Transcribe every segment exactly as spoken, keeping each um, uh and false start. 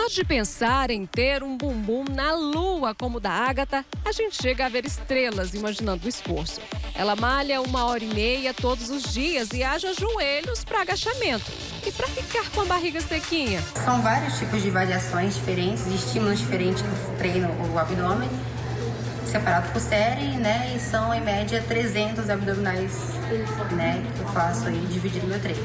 de pensar em ter um bumbum na lua como o da Ágata, a gente chega a ver estrelas imaginando o esforço. Ela malha uma hora e meia todos os dias e haja joelhos para agachamento. E para ficar com a barriga sequinha? São vários tipos de variações diferentes, de estímulos diferentes que eu treino o abdômen, separado por série, né? E são, em média, trezentos abdominais, né? Que eu faço aí, dividido no meu treino.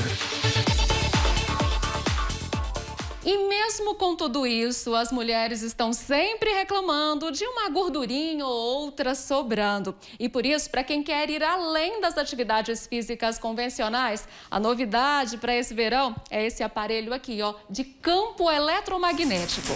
E mesmo com tudo isso, as mulheres estão sempre reclamando de uma gordurinha ou outra sobrando. E por isso, para quem quer ir além das atividades físicas convencionais, a novidade para esse verão é esse aparelho aqui, ó, de campo eletromagnético.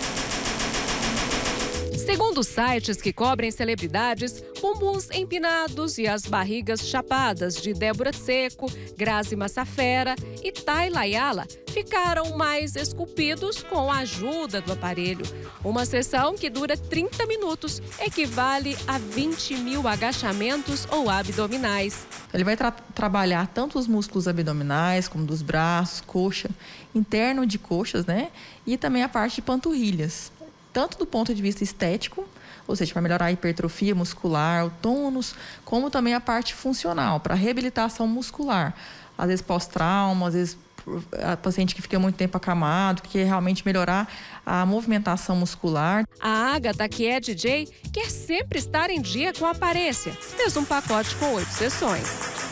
Segundo sites que cobrem celebridades, bumbuns empinados e as barrigas chapadas de Débora Seco, Grazi Massafera e Tayla Ayala ficaram mais esculpidos com a ajuda do aparelho. Uma sessão que dura trinta minutos equivale a vinte mil agachamentos ou abdominais. Ele vai tra trabalhar tanto os músculos abdominais, como dos braços, coxa, interno de coxas, né? E também a parte de panturrilhas. Tanto do ponto de vista estético, ou seja, para melhorar a hipertrofia muscular, o tônus, como também a parte funcional, para reabilitação muscular. Às vezes pós-trauma, às vezes a paciente que fica muito tempo acamado, que quer realmente melhorar a movimentação muscular. A Ágata, que é D J, quer sempre estar em dia com a aparência. Fez um pacote com oito sessões.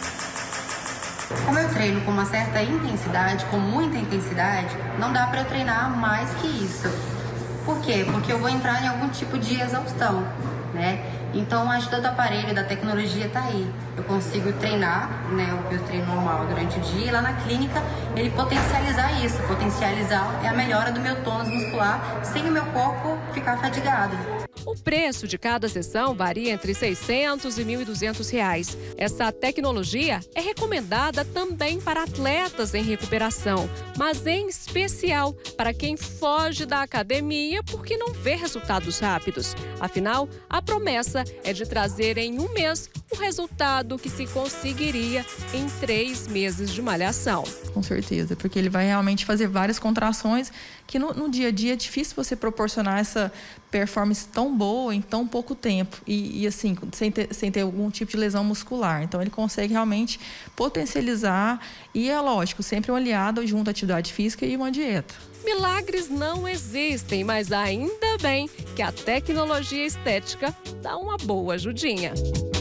Como eu treino com uma certa intensidade, com muita intensidade, não dá para eu treinar mais que isso. Por quê? Porque eu vou entrar em algum tipo de exaustão, né? Então, a ajuda do aparelho, da tecnologia tá aí. Eu consigo treinar, né, o que eu treino normal durante o dia, e lá na clínica ele potencializar isso. Potencializar é a melhora do meu tônus muscular sem o meu corpo ficar fadigado. O preço de cada sessão varia entre seiscentos e mil e duzentos reais. Essa tecnologia é recomendada também para atletas em recuperação, mas em especial para quem foge da academia porque não vê resultados rápidos. Afinal, a promessa é de trazer em um mês o resultado que se conseguiria em três meses de malhação. Com certeza, porque ele vai realmente fazer várias contrações que no, no dia a dia é difícil você proporcionar essa performance tão boa em tão pouco tempo e, e assim, sem ter, sem ter algum tipo de lesão muscular. Então ele consegue realmente potencializar e é lógico, sempre um aliado junto à atividade física e uma dieta. Milagres não existem, mas ainda bem que a tecnologia estética dá uma boa ajudinha.